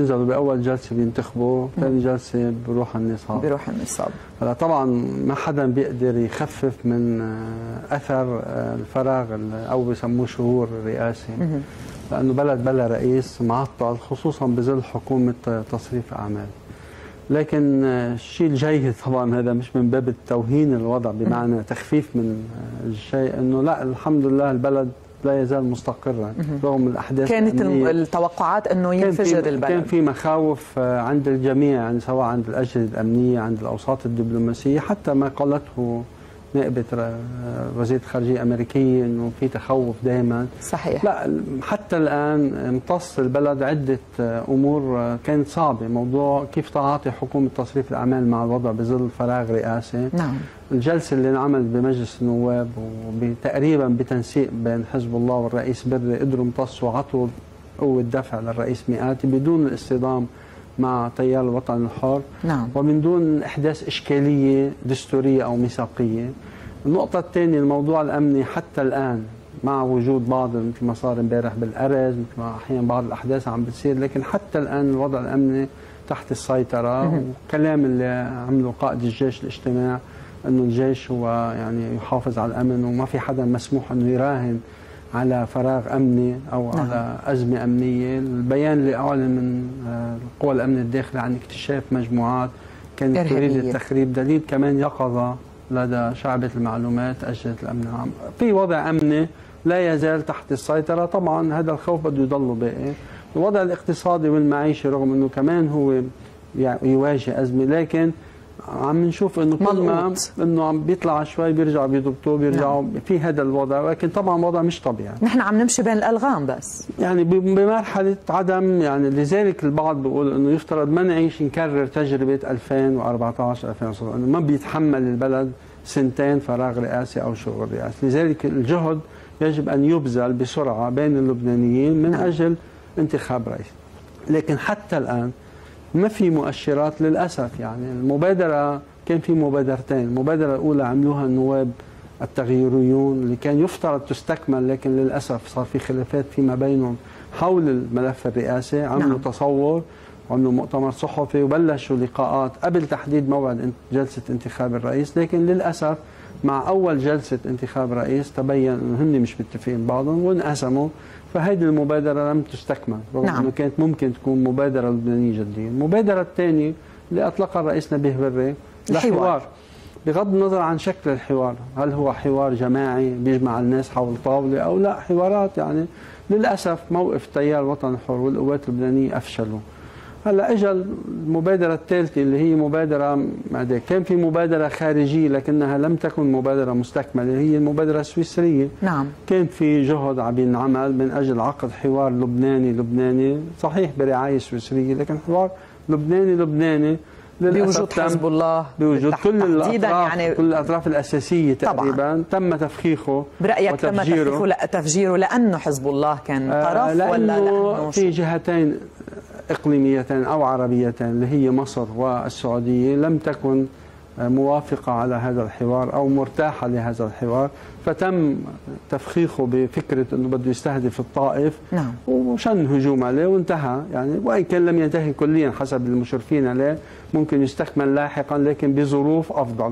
بينزلوا باول جلسه بينتخبوا، ثاني جلسه بروح النصاب. هلا طبعا ما حدا بيقدر يخفف من اثر الفراغ او بسموه شهور الرئاسي، لانه بلد بلا رئيس معطل، خصوصا بظل حكومه تصريف اعمال. لكن الشيء الجيد طبعا هذا مش من باب التوهين الوضع بمعنى تخفيف من الشيء، انه لا الحمد لله البلد لا يزال مستقرا رغم الاحداث. كانت التوقعات انه ينفجر البلد، كان في مخاوف عند الجميع، يعني سواء عند الاجهزه الامنيه، عند الاوساط الدبلوماسيه، حتى ما قالته نائبة وزيرة الخارجية الأمريكية أنه في تخوف دائما. صحيح. لا حتى الآن امتص البلد عدة أمور كانت صعبة، موضوع كيف تعاطي حكومة تصريف الأعمال مع الوضع بظل فراغ رئاسي. نعم. الجلسة اللي انعملت بمجلس النواب وتقريبا بتنسيق بين حزب الله والرئيس بري قدروا امتصوا وعطوا قوة دفع للرئيس مئاتي بدون الاصطدام مع تيار الوطن الحر. نعم. ومن دون إحداث إشكالية دستورية أو ميثاقية. النقطة الثانية الموضوع الأمني حتى الآن مع وجود بعض مثل ما صار امبارح بالأرز، مثل ما أحيانا بعض الأحداث عم بتصير، لكن حتى الآن الوضع الأمني تحت السيطرة. وكلام اللي عمله قائد الجيش الاجتماع أنه الجيش هو يعني يحافظ على الأمن وما في حدا مسموح أنه يراهن على فراغ أمني أو على أزمة أمنية. البيان اللي أعلن من القوى الأمن الداخلي عن اكتشاف مجموعات كانت تريد التخريب دليل كمان يقظة لدى شعبة المعلومات أجهزة الأمن العام. في وضع أمني لا يزال تحت السيطرة. طبعا هذا الخوف بده يضل باقي. الوضع الاقتصادي والمعيشي رغم أنه كمان هو يواجه أزمة، لكن عم نشوف انه كل ما انه عم بيطلع شوي بيرجعوا بيضبطوا بيرجعوا في هذا الوضع، ولكن طبعا وضع مش طبيعي. نحن عم نمشي بين الالغام بس يعني بمرحله عدم، يعني لذلك البعض بيقول انه يفترض ما نعيش نكرر تجربه 2014 2016، انه ما بيتحمل البلد سنتين فراغ رئاسي او شغل رئاسي. لذلك الجهد يجب ان يبذل بسرعه بين اللبنانيين من اجل انتخاب رئيس. لكن حتى الان ما في مؤشرات للأسف. يعني المبادرة كان في مبادرتين، المبادرة الأولى عملوها النواب التغييريون اللي كان يفترض تستكمل، لكن للأسف صار في خلافات فيما بينهم حول الملف الرئاسي. عملوا تصور وعملوا مؤتمر صحفي وبلشوا لقاءات قبل تحديد موعد جلسة انتخاب الرئيس، لكن للأسف مع أول جلسة انتخاب رئيس تبين أنه هن مش متفقين بعضهم وانقسموا، فهذه المبادرة لم تستكمل رغم أنه كانت ممكن تكون مبادرة لبنانية جدية. المبادرة الثانية اللي أطلقها الرئيس نبيه بري لحوار، بغض النظر عن شكل الحوار، هل هو حوار جماعي بيجمع الناس حول طاولة أو لا حوارات. يعني للأسف موقف تيار الوطن الحر والقوات اللبنانية أفشلوا. هلا اجى المبادره الثالثه اللي هي مبادره كان في مبادره خارجيه لكنها لم تكن مبادره مستكمله، هي المبادره السويسريه. نعم. كان في جهد عم ينعمل من اجل عقد حوار لبناني صحيح برعايه سويسريه، لكن حوار لبناني بوجود حزب الله، بوجود كل الاطراف، يعني كل الاطراف الاساسيه تقريبا. طبعاً. تم تفخيخه. برايك تم تفخيخه؟ لا تفجيره لانه حزب الله كان طرف ولا لانه في جهتين إقليميتين أو عربيتين اللي هي مصر والسعودية لم تكن موافقة على هذا الحوار أو مرتاحة لهذا الحوار، فتم تفخيخه بفكرة أنه بده يستهدف الطائف. نعم. وشن هجوم عليه وانتهى، يعني وإن كان لم ينتهي كليا حسب المشرفين عليه، ممكن يستكمل لاحقا لكن بظروف أفضل.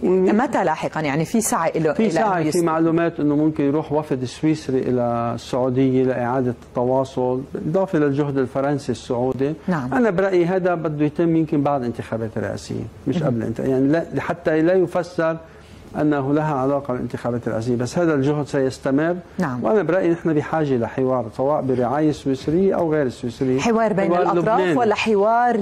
متى لاحقا؟ يعني في سعي له؟ في سعي، في معلومات انه ممكن يروح وفد سويسري الى السعوديه لاعاده التواصل بالاضافه للجهد الفرنسي السعودي. نعم. انا برايي هذا بده يتم يمكن بعد انتخابات رئاسيه مش قبل يعني لا، حتى لا يفسر انه لها علاقه بالانتخابات الرئاسيه، بس هذا الجهد سيستمر. نعم. وانا برايي نحن بحاجه لحوار سواء برعايه سويسريه او غير السويسريه، حوار بين الاطراف لبناني. ولا حوار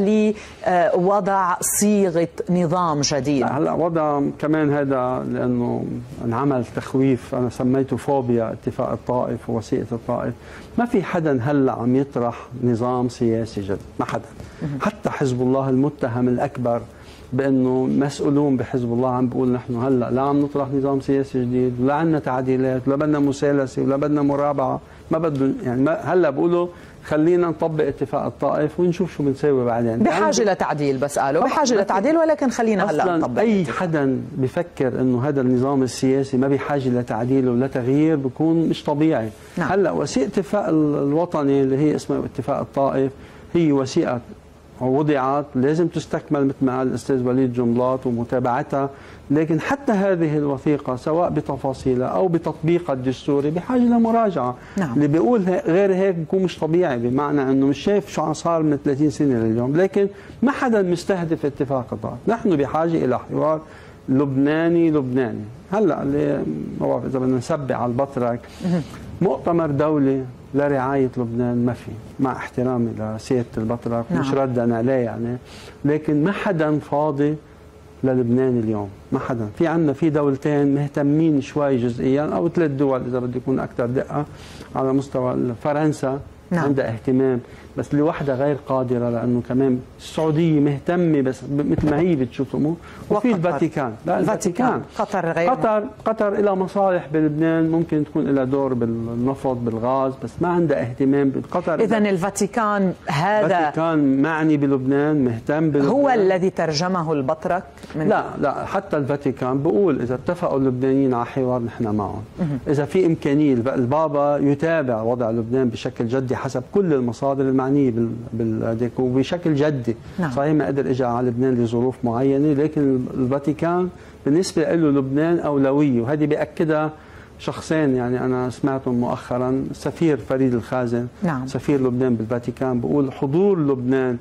لوضع صيغه نظام جديد؟ هلا وضع كمان هذا لانه انعمل تخويف، انا سميته فوبيا اتفاق الطائف ووثيقه الطائف. ما في حدا هلا عم يطرح نظام سياسي جديد، ما حدا. حتى حزب الله المتهم الاكبر بانه مسؤولون بحزب الله عم بيقول نحن هلا لا عم نطرح نظام سياسي جديد ولا عندنا تعديلات ولا بدنا مسالسه ولا بدنا مرابعه، ما بدهم يعني هلا بيقولوا خلينا نطبق اتفاق الطائف ونشوف شو بنسوي بعدين. بحاجه لتعديل، بس قالوا بحاجه لتعديل، ولكن خلينا هلا نطبق. اي حدا بفكر انه هذا النظام السياسي ما بحاجه لتعديل ولا تغيير بكون مش طبيعي. نعم. هلا وثيقه اتفاق الوطني اللي هي اسمها اتفاق الطائف هي وثيقة وضعت لازم تستكمل مثل ما قال الأستاذ وليد جنبلاط ومتابعتها، لكن حتى هذه الوثيقة سواء بتفاصيلها أو بتطبيقها الدستوري بحاجة لمراجعة. نعم. اللي بيقول غير هيك بيكون مش طبيعي، بمعنى أنه مش شايف شو صار من 30 سنة لليوم. لكن ما حدا مستهدف اتفاق الطائف، نحن بحاجة إلى حوار لبناني. هلا اللي ما بعرف اذا بدنا نسبع على البطرك، مؤتمر دولي لرعايه لبنان ما في، مع احترامي لسياده البطرك. نعم. مش ردا عليه يعني، لكن ما حدا فاضي للبنان اليوم، ما حدا. في عندنا في دولتين مهتمين شوي جزئيا، او 3 دول اذا بدي يكون اكثر دقه على مستوى فرنسا. نعم. عندها اهتمام بس لوحدها غير قادره، لانه كمان السعوديه مهتمه بس مثل ما هي بتشوف الامور. وفي الفاتيكان، لا الفاتيكان قطر غير قطر لها مصالح بلبنان، ممكن تكون لها دور بالنفط بالغاز، بس ما عندها اهتمام بقطر. اذا الفاتيكان الفاتيكان معني بلبنان، مهتم بلبنان. هو الذي ترجمه البطرك من لا حتى الفاتيكان بقول اذا اتفقوا اللبنانيين على حوار نحن معهم. اذا في امكانيه البابا يتابع وضع لبنان بشكل جدي حسب كل المصادر المعنيه وبشكل جدي. نعم. صحيح ما قدر اجى على لبنان لظروف معينه، لكن الفاتيكان بالنسبه له لبنان اولويه، وهذه بياكدها شخصين يعني انا سمعتهم مؤخرا. السفير فريد الخازن. نعم. سفير لبنان بالفاتيكان بقول حضور لبنان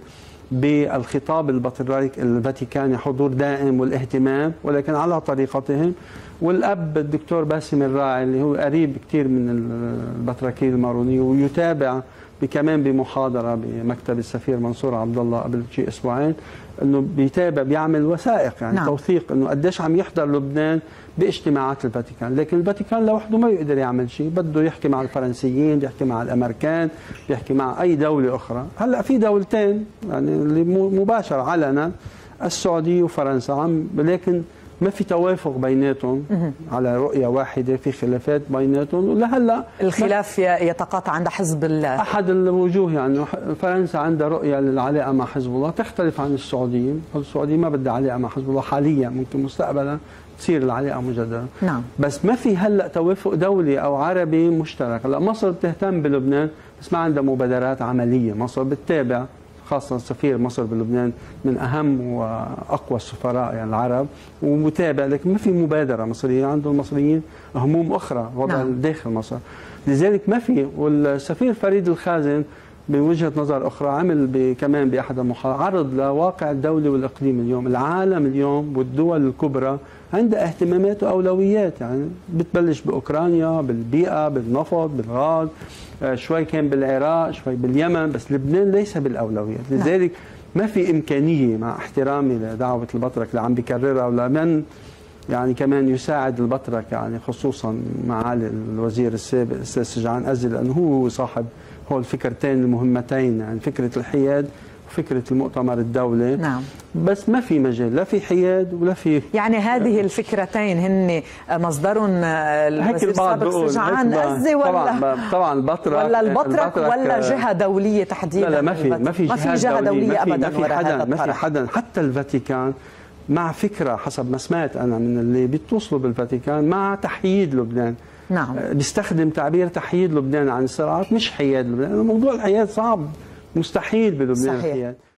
بالخطاب الفاتيكاني حضور دائم والاهتمام، ولكن على طريقتهم. والاب الدكتور باسم الراعي اللي هو قريب كثير من البطركيه المارونيه، ويتابع كمان بمحاضره بمكتب السفير منصور عبد الله قبل شيء اسبوعين، انه بيتابع بيعمل وثائق يعني. نعم. توثيق انه قديش عم يحضر لبنان باجتماعات الفاتيكان. لكن الفاتيكان لوحده ما بيقدر يعمل شيء، بده يحكي مع الفرنسيين، يحكي مع الامريكان، يحكي مع اي دوله اخرى. هلا في دولتين يعني اللي مباشر علنا، السعوديه وفرنسا، لكن ما في توافق بيناتهم على رؤية واحدة، في خلافات بيناتهم. ولهلا الخلاف يتقاطع عند حزب الله. أحد الوجوه يعني فرنسا عندها رؤية للعلاقة مع حزب الله تختلف عن السعودية. السعودية ما بدها علاقة مع حزب الله حاليا، ممكن مستقبلا تصير العلاقة مجددا. نعم. بس ما في هلا توافق دولي أو عربي مشترك. هلا مصر بتهتم بلبنان بس ما عندها مبادرات عملية. مصر بتتابع، خاصة سفير مصر بلبنان من أهم وأقوى السفراء يعني العرب، ومتابع، لكن ما في مبادرة مصرية. عندهم المصريين هموم أخرى، وضع نعم. داخل مصر، لذلك ما في. والسفير فريد الخازن بوجهة نظر أخرى عمل كمان بأحد المحاضرات عرض لواقع الدولة والإقليم اليوم. العالم اليوم والدول الكبرى عندها اهتمامات وأولويات، يعني بتبلش بأوكرانيا، بالبيئة، بالنفط، بالغاز، شوي كان بالعراق، شوي باليمن، بس لبنان ليس بالأولويات. لذلك ما في إمكانية، مع احترامي لدعوة البطرك اللي عم بيكررها ولمن يعني كمان يساعد البطرك، يعني خصوصا معالي الوزير السابق الأستاذ سجعان أزل، لأنه هو صاحب هول الفكرتين المهمتين، يعني فكرة الحياد وفكرة المؤتمر الدولي. نعم. بس ما في مجال، لا في حياد ولا في، يعني هذه الفكرتين هن مصدرهم الوزير السابق سجعان أزل، ولا طبعا البطرك ولا جهة دولية تحديدا؟ لا ما في جهة دولية أبدا. ما في حدا حتى الفاتيكان مع فكرة حسب ما سمعت أنا من اللي بيتصلوا بالفاتيكان مع تحييد لبنان. نعم. بيستخدم تعبير تحييد لبنان عن الصراعات، مش حياد لبنان. موضوع الحياد صعب، مستحيل بلبنان. صحيح. الحياد.